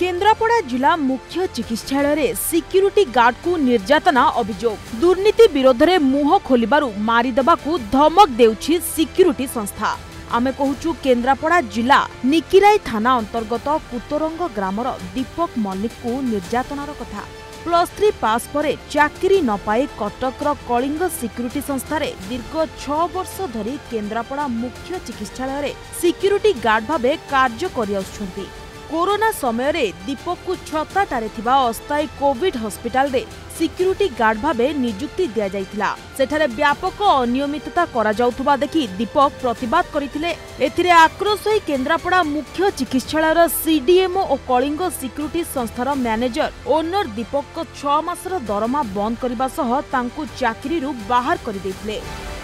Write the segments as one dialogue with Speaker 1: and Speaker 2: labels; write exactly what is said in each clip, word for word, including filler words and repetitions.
Speaker 1: केन्द्रापड़ा जिला मुख्य चिकित्सालय रे सिक्यूरिटी गार्ड को निर्यातना अभियोग दुर्नीति विरोध में मुह खोलिबारु मारिदेबाकू धमक देउछि सिक्यूरिटी संस्था। आमे कहूचु केन्द्रापड़ा जिला निकिराई थाना अंतर्गत कुतरंग ग्रामर दीपक मल्लिक को निर्यातनार कथा। प्लस थ्री पास परे चाकरी न पाई कटकर कलिंग सिक्यूरिटी संस्था रे दीर्घ छह वर्ष धरी केन्द्रापड़ा मुख्य चिकित्सालय रे सिक्यूरिटी गार्ड भावे कार्य करि आछुछंती। कोरोना समय रे दीपक को छताटारे थिबा अस्थायी कोविड हॉस्पिटल रे सिक्यूरिटी गार्ड भावे नियुक्ति दिया जाइथिला। सेठारे व्यापक अनियमितता करा जाउथबा देखि दीपक प्रतिवाद करिथिले। एथिरे आक्रोश होई केन्द्रापड़ा मुख्य चिकित्सालयर सीडीएमओ और कलिंग सिक्यूरिटी संस्थार मैनेजर ओनर दीपक को छह मासर दरमा बंद करबा सह तांकु चाकरीरु बाहर कर दैथिले।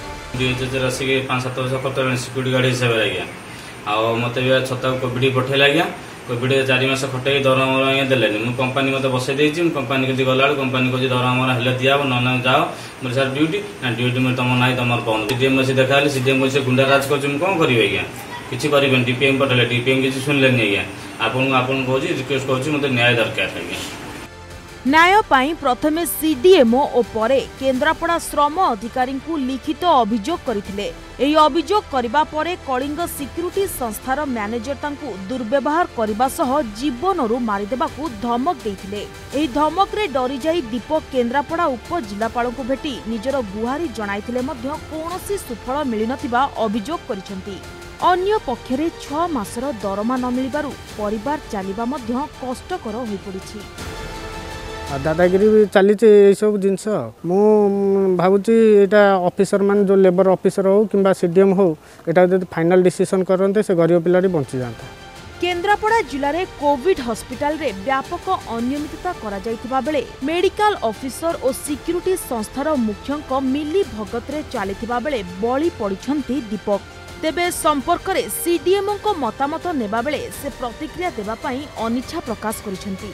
Speaker 2: पांच सात वर्ष कतरे सिक्यूरिटी गार्ड हिसाब रे गया आ मते भी छता कोविड पठेला गया कोविड चार मास खटे दरमा देले मु कंपनी मत बसई देछि कंपनी के गला कंपनी को दरमा हेले दिया न जाओ मोर सर ड्यूटी ना ड्यूटी में तुम ना तुम कौन सीडीएम से देखा सीडीएम से गुंडा राज कर कौन करेंगे आज्ञा किसी करेंगे डीपीएम पटेले डीपीएम किसी सुनले आज्ञा आपन आपन कहूँ रिक्वेस्ट करुँच मत न्याय दरकार आज्ञा।
Speaker 1: न्याय पाई प्रथमे सीडीएमओ और परे केन्द्रापड़ा श्रम अधिकारी को लिखित अभियोग करथिले। एही अभियोग करिबा परे कलिंग सिक्यूरिटी संस्थार मैनेजर तांकु दुर्व्यवहार करिबा सह जीवनरु मारिदेबाकू धमक देथिले। एही धमक रे डरी जाई दीपक केन्द्रापड़ा उप जिलापाल को भेटी निजर गुहारी जणाइथिले मध्य कोनोसी सुफल मिलि नथिबा अभियोग करिसेंती। अन्य पक्षरे छह मासर दरमा न मिलिबारु परिवार चलिबा मध्य कष्टकर होई पड़िछि।
Speaker 3: दादागिरी भी चली सब जिनस मु भावुची यहाँ ऑफिसर मान जो लेबर ऑफिसर हो कि सीडीएम हो यहाँ फाइनल डिसीजन करते से गरीब पिला बंची जाता।
Speaker 1: केन्द्रापड़ा जिले में कोविड हॉस्पिटल रे व्यापक अनियमितता करा जाइथिबा बेले मेडिकल ऑफिसर और सिक्यूरिटी संस्थार मुख्यंक मिली भगत रे चलिथिबा बेले बळी पड़िछंती दीपक। तेबे संपर्क रे सीडीएमओ को मतामत नेबा बेले से प्रतिक्रिया देबा पई अनिच्छा प्रकाश करिसंती।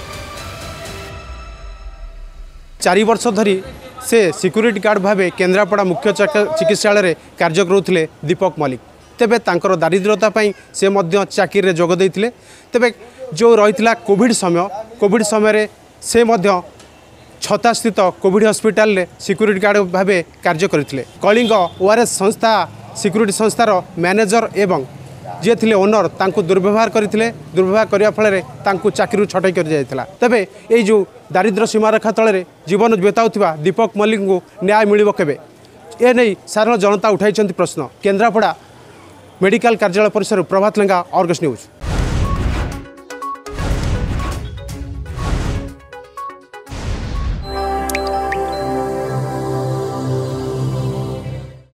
Speaker 4: चारि वर्ष धरी से सिक्यूरिटी गार्ड भावे केन्द्रापड़ा मुख्य चिकित्सालय कार्य करुले दीपक मल्लिक। तेबे तांकर दारिद्र्यता पाई से मध्य चाकरी रे जोग देइथिले। तेबे जो रही कोविड समय कोविड समय से मध्य छता स्थित कोविड हॉस्पिटल रे सिक्यूरिटी गार्ड भावे कार्य करथिले। कलिंग ओआरएस संस्था सिक्यूरिटी संस्थार मैनेजर एवं जे थिले ओनर तांकु दुर्व्यवहार करथिले। दुर्व्यवहार करिया फल तांकु चाकरी छटाई कर जाइथिला। तबे एई जो दारिद्र्य सीमारेखा तले जीवन बिताउथिबा दीपक मल्लिक को न्याय मिलिबो केबे ए नै साधारण जनता उठाइछन्ति प्रश्न। केन्द्रापड़ा मेडिकल कार्यालय परिसर प्रभात लेंगा, आर्गस न्यूज।